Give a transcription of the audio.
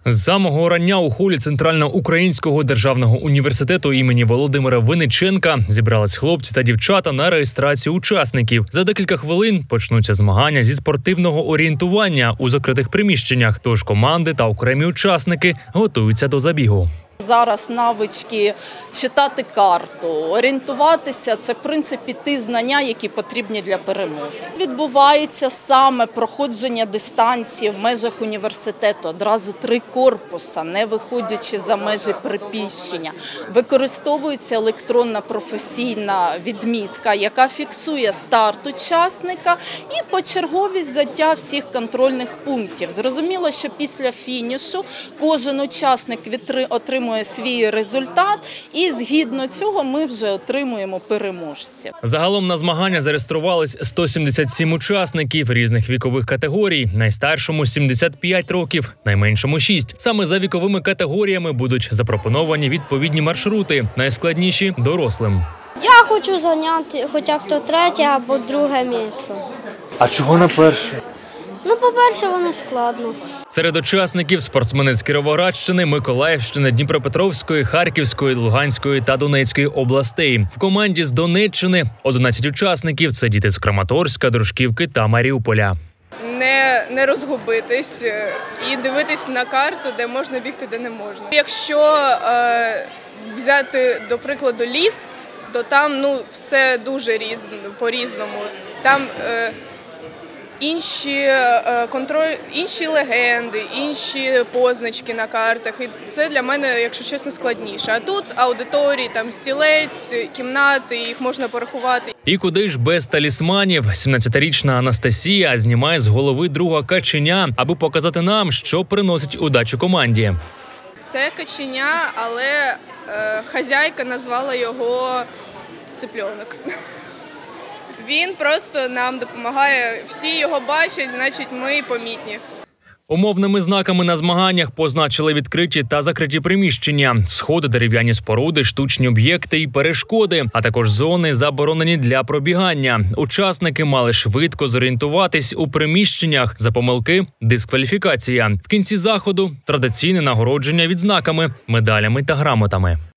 З самого рання у холі Центральноукраїнського державного університету імені Володимира Винниченка зібрались хлопці та дівчата на реєстрацію учасників. За декілька хвилин почнуться змагання зі спортивного орієнтування у закритих приміщеннях, тож команди та окремі учасники готуються до забігу. Зараз навички читати карту, орієнтуватися – це, в принципі, ті знання, які потрібні для перемоги. Відбувається саме проходження дистанції в межах університету, одразу 3 корпуси, не виходячи за межі приміщення. Використовується електронна професійна відмітка, яка фіксує старт учасника і почерговість взяття всіх контрольних пунктів. Зрозуміло, що після фінішу кожен учасник отримує свій результат, і згідно цього ми вже отримуємо переможців. Загалом на змагання зареєструвались 177 учасників різних вікових категорій. Найстаршому – 75 років, найменшому – 6. Саме за віковими категоріями будуть запропоновані відповідні маршрути, найскладніші – дорослим. Я хочу зайняти хоча б то 3 або 2 місце. А чого на перше? По-перше, воно складно. Серед учасників спортсмени з Кіровоградщини, Миколаївщини, Дніпропетровської, Харківської, Луганської та Донецької областей. В команді з Донеччини 11 учасників – це діти з Краматорська, Дружківки та Маріуполя. Не розгубитись і дивитись на карту, де можна бігти, де не можна. Якщо взяти, до прикладу, ліс, то там все дуже по-різному. Там інші легенди, інші позначки на картах. І це для мене, якщо чесно, складніше. А тут аудиторії, там стілець, кімнати, їх можна порахувати. І куди ж без талісманів? 17-річна Анастасія знімає з голови друга каченя, аби показати нам, що приносить удачу команді. Це каченя, але хазяйка назвала його цыпленок. Він просто нам допомагає, всі його бачать, значить ми помітні. Умовними знаками на змаганнях позначили відкриті та закриті приміщення, сходи, дерев'яні споруди, штучні об'єкти і перешкоди, а також зони, заборонені для пробігання. Учасники мали швидко зорієнтуватись у приміщеннях, за помилки – дискваліфікація. В кінці заходу – традиційне нагородження відзнаками, медалями та грамотами.